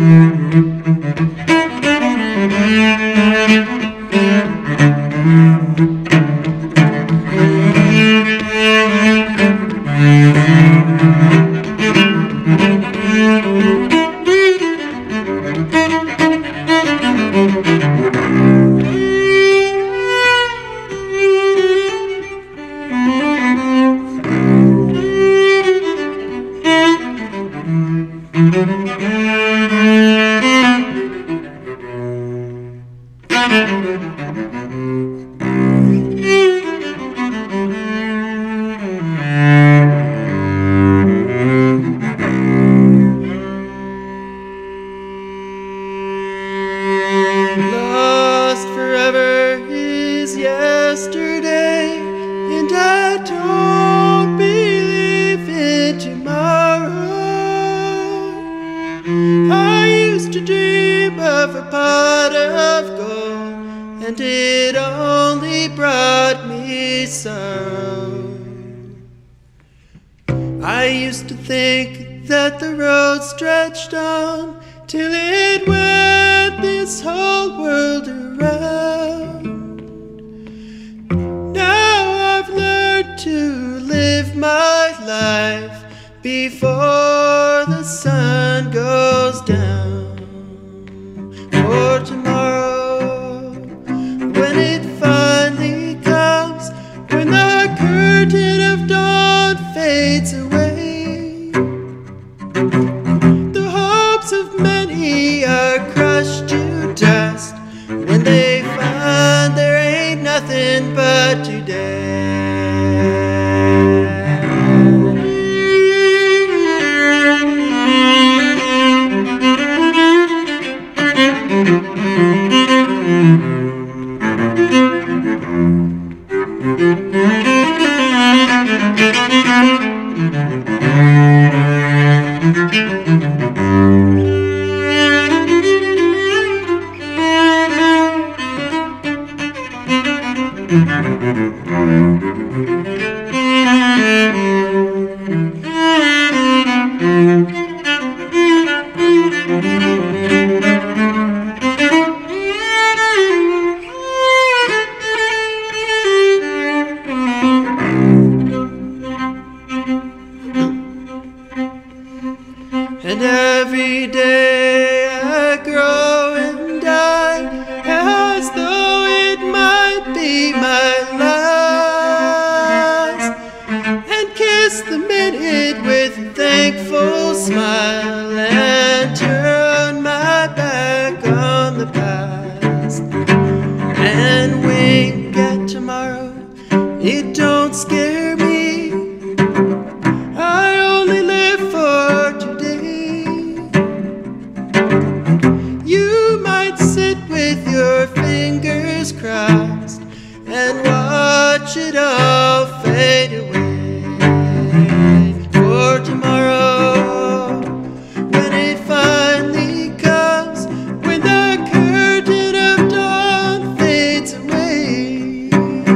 Lost forever is yesterday, and I don't believe in tomorrow. I used to dream of a pot of gold, and it only brought me sorrow. I used to think that the road stretched on till it went this whole world around. Now I've learned to live my life before the sun goes down. For tomorrow, when it finally comes, when the curtain of dawn fades away, the hopes of many are crushed to dust when they find there ain't nothing but today. And every day I grow and die as though it might be my last, and kiss the minute with a thankful smile and turn my back on the past and wink at tomorrow. It don't scare me. I only live for today. You might sit with your fingers crossed and watch it all fade away. For tomorrow, when it finally comes, when the curtain of dawn fades away,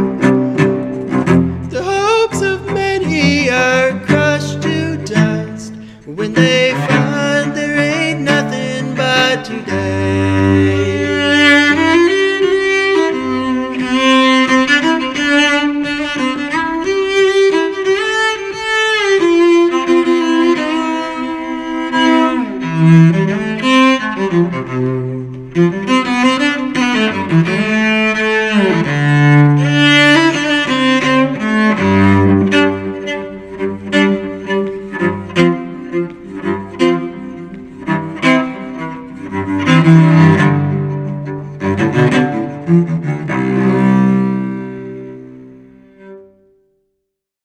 the hopes of many are crushed to dust when they find there ain't nothing but today.